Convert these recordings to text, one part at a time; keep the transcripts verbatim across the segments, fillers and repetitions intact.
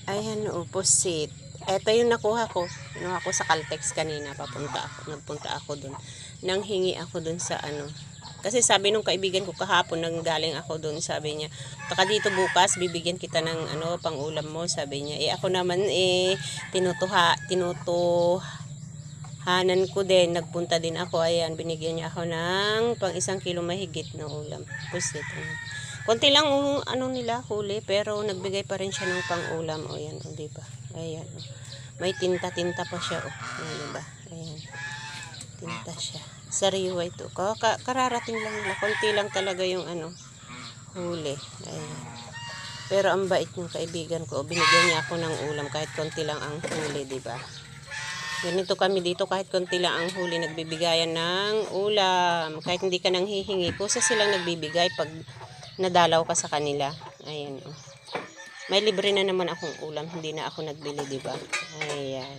Ayan o, pusit. Ito yung nakuha ko. Nakuha ko sa Caltex kanina. Papunta ako. Nagpunta ako dun. Nang hingi ako dun sa ano. Kasi sabi nung kaibigan ko kahapon, nang galing ako dun, sabi niya, taka dito bukas, bibigyan kita ng ano, pang ulam mo, sabi niya. Eh ako naman eh, tinutuha, tinutuhanan ko din. Nagpunta din ako. Ayan, binigyan niya ako ng pang isang kilo mahigit na ulam. Pusit. Ano. Konti lang um, ano nila huli, pero nagbigay pa rin siya ng pang-ulam. O yan, o diba? Ayan. O. May tinta-tinta pa siya. O, o diba? Ayan. Tinta siya. Sariwa ito. Ka kararating lang nila. Konti lang talaga yung ano, huli. Ayan. Pero ang bait ng kaibigan ko. Binigyan niya ako ng ulam kahit konti lang ang huli, diba? Ganito kami dito, kahit konti lang ang huli, nagbibigayan ng ulam. Kahit hindi ka nang hihingi, kusa silang nagbibigay pag nadalaw ka sa kanila. Ayan. Oh. May libre na naman akong ulam, hindi na ako nagbili, di ba? Ayan.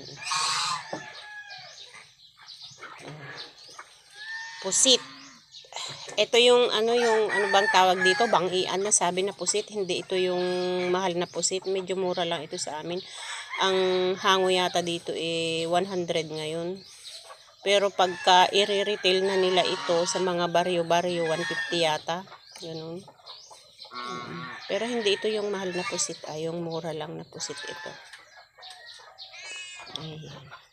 Pusit. Ito yung ano yung ano bang tawag dito, bangian na sabi na pusit, hindi ito yung mahal na pusit, medyo mura lang ito sa amin. Ang hango yata dito eh one hundred ngayon. Pero pagka i-retail na nila ito sa mga baryo-baryo, one fifty yata. Ganun. Um, pero hindi ito yung mahal na pusit, ay yung mura lang na pusit ito. Ayan.